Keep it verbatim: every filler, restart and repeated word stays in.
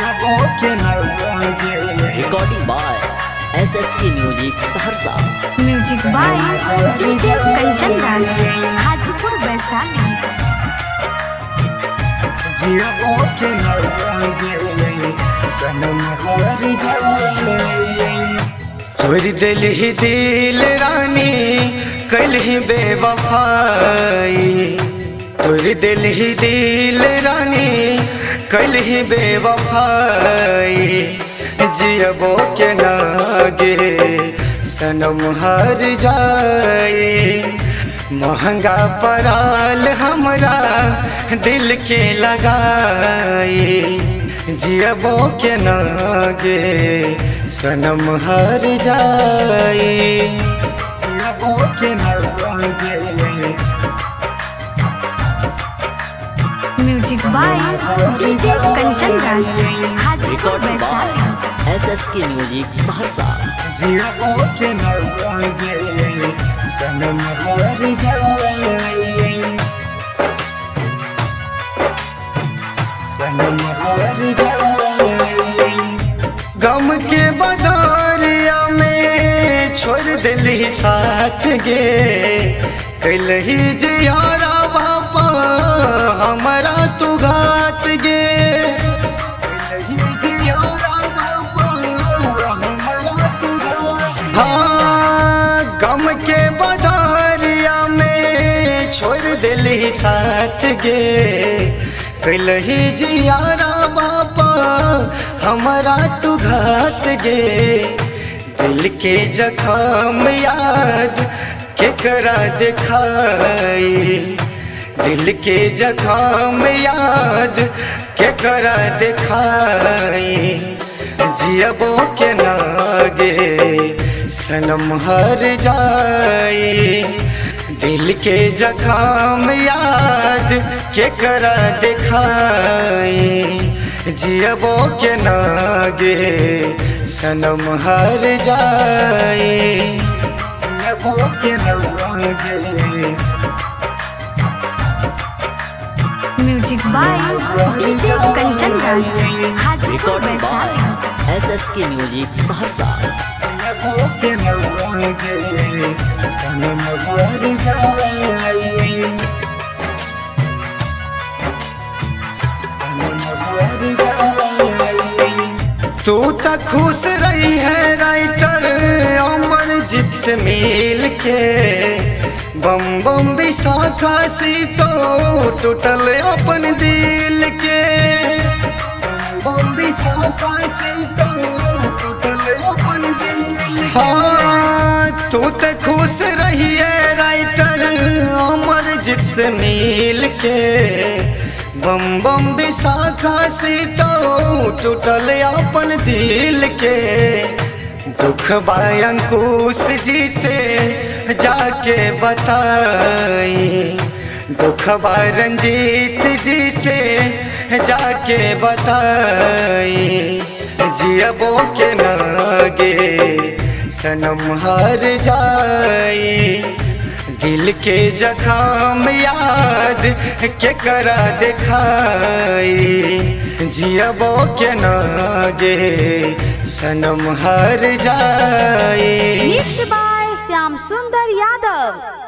Recording by S S K music Saharsa. Music by DJ Kanchan Raj, Hajipur Vaishali. तोरी दिल ही दिल रानी कल ही बेवफाई, तोरी दिल ही दिल रानी कल ही बेवफाई। जियबो के नागे सनम हर जाए, महंगा पराल हमरा दिल के लगाए। जियबो के नागे सनम हर जाए, जियबो के नागे। Music by DJ Kanchan Raj, Hajipur recording Vaishali. By S S K music Saharsa. जियबो के नागे सनम हर जाए, सनम हर जाए। गम के बदरिया में छोड़ दिली साथ गे, कल ही जियारा बापा हमारा तू घात गे। कल ही जियारा बापा हमारा तू घात। हाँ, गम के बदरिया में छोड़ दिली साथ गे, कल ही जियारा बापा हमारा तू घात गे। दिल के जख्म याद केकरा दिखाई, दिल के जख्म याद केकरा दिखाई। जियबो के नागे सनम हर जाए, दिल के जख्म याद केकरा दिखाई। जियबो के नागे सनम हर जाए, जियबो के नागे। Music by DJ Kanchan Raj, Hajipur recording Vaishali. By S S K music Saharsa. जियबो के नागे सनम हर जाए, सनम हर जाए। तू तो खुश रही है राइटर अमरजीत से मिल के, बम बम विशाखा सी तो टूटल अपन दिल के। बम विशाखा सी तो टूटल अपन दिल। हाँ, तू तो खुश रही है राइटर अमरजीत से मिल के, बम बम विशाखा से तो टूटल अपन दिल के। दुख अंकुश जी से जाके बताई, दुख रंजीत जी से जाके बताई। जियबो के नागे सनम हर जाए, दिल के जख्म याद केकरा दिखाई। जियबो के नागे सनम हर जाए। मिक्स बाय श्याम सुंदर यादव।